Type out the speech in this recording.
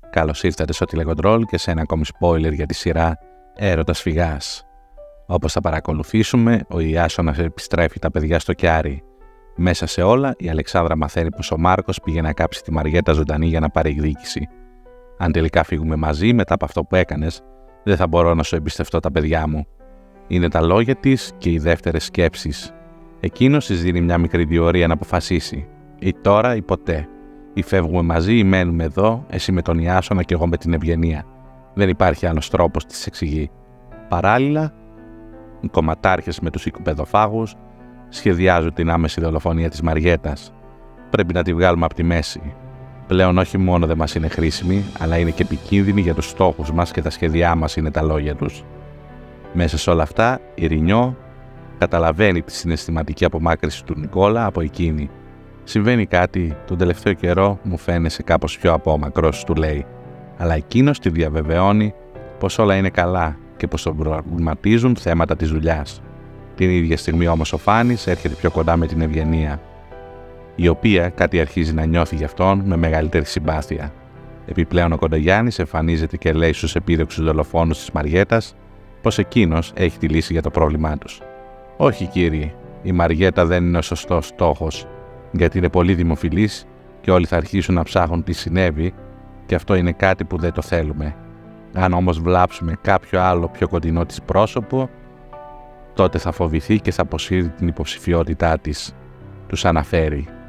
Καλώς ήρθατε στο τηλεκοντρόλ και σε ένα ακόμη spoiler για τη σειρά Έρωτας Φυγάς. Όπως θα παρακολουθήσουμε, ο Ιάσονας επιστρέφει τα παιδιά στο Κιάρι. Μέσα σε όλα, η Αλεξάνδρα μαθαίνει πως ο Μάρκος πήγε να κάψει τη Μαριέτα ζωντανή για να πάρει εκδίκηση. Αν τελικά φύγουμε μαζί μετά από αυτό που έκανες, δεν θα μπορώ να σου εμπιστευτώ τα παιδιά μου. Είναι τα λόγια της και οι δεύτερες σκέψεις. Εκείνος της δίνει μια μικρή διορία να αποφασίσει. Ή τώρα ή ποτέ. Ή φεύγουμε μαζί ή μένουμε εδώ, εσύ με τον Ιάσονα και εγώ με την Ευγενία. Δεν υπάρχει άλλος τρόπος, της εξηγεί. Παράλληλα, οι κομματάρχες με τους οικοπεδοφάγους σχεδιάζουν την άμεση δολοφονία της Μαριέτας. Πρέπει να τη βγάλουμε από τη μέση. Πλέον όχι μόνο δεν μας είναι χρήσιμη, αλλά είναι και επικίνδυνη για τους στόχους μας και τα σχέδιά μας, είναι τα λόγια τους. Μέσα σε όλα αυτά, η Ρινιό καταλαβαίνει τη συναισθηματική απομάκρυνση του Νικόλα από εκείνη. Συμβαίνει κάτι, τον τελευταίο καιρό μου φαίνεσαι κάπως πιο απόμακρος, του λέει, αλλά εκείνος τη διαβεβαιώνει πως όλα είναι καλά και πως τον προβληματίζουν θέματα της δουλειάς. Την ίδια στιγμή όμως ο Φάνης έρχεται πιο κοντά με την Ευγενία, η οποία κάτι αρχίζει να νιώθει γι' αυτόν με μεγαλύτερη συμπάθεια. Επιπλέον ο Κοντογιάννης εμφανίζεται και λέει στους επίδοξους δολοφόνους της Μαριέτας πως εκείνος έχει τη λύση για το πρόβλημά τους. «Όχι κύριε, η Μαριέτα δεν είναι ο σωστός στόχος, γιατί είναι πολύ δημοφιλής και όλοι θα αρχίσουν να ψάχνουν τι συνέβη και αυτό είναι κάτι που δεν το θέλουμε. Αν όμως βλάψουμε κάποιο άλλο πιο κοντινό της πρόσωπο, τότε θα φοβηθεί και θα αποσύρει την υποψηφιότητά της», τους αναφέρει.